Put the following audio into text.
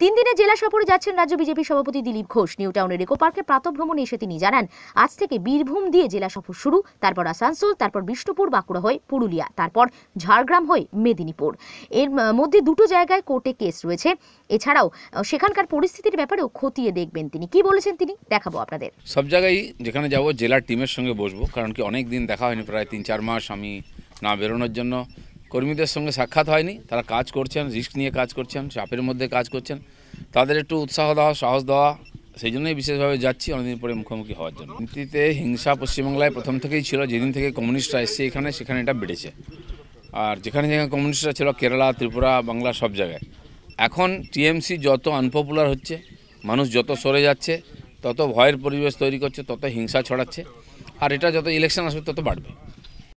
তিন দিনের জেলা সফরে যাচ্ছেন রাজ্য বিজেপি সভাপতি দিলীপ ঘোষ। নিউ টাউনের ইকো পার্কে প্রাতঃভ্রমণে এসে তিনি জানান, আজ থেকে বীরভূম দিয়ে জেলা সফর শুরু, তারপর আসানসোল, তারপর বিষ্ণুপুর, বাঁকুড়া হয়ে পুরুলিয়া, তারপর ঝাড়গ্রাম হয়ে মেদিনীপুর। এর মধ্যে দুটো জায়গায় কোর্টে কেস রয়েছে। এছাড়াও সেখানকার পরিস্থিতির ব্যাপারেও খতিয়ে দেখবেন তিনি। কি বলেছেন তিনি দেখাবো আপনাদের। সব জায়গায় যেখানে যাব জেলার টিমের সঙ্গে বসবো, কারণ কি অনেক দিন দেখা হয়নি, প্রায় 3-4 মাস আমি না বেরোনোর জন্য কর্মীদের সঙ্গে সাক্ষাৎ হয়নি। তারা কাজ করছেন, রিস্ক নিয়ে কাজ করছেন, চাপের মধ্যে কাজ করছেন, তাদের একটু উৎসাহ দেওয়া, সাহস দেওয়া, সেই জন্যই বিশেষভাবে যাচ্ছি অনেকদিন পরে মুখোমুখি হওয়ার জন্য। নীতিতে হিংসা পশ্চিমবাংলায় প্রথম থেকেই ছিল, যেদিন থেকে কমিউনিস্টরা এসছে এখানে, সেখানে এটা বেড়েছে। আর যেখানে যেখানে কমিউনিস্টরা ছিল, কেরালা, ত্রিপুরা, বাংলা, সব জায়গায়। এখন টিএমসি যত আনপপুলার হচ্ছে, মানুষ যত সরে যাচ্ছে, তত ভয়ের পরিবেশ তৈরি করছে, তত হিংসা ছড়াচ্ছে, আর এটা যত ইলেকশন আসবে তত বাড়বে।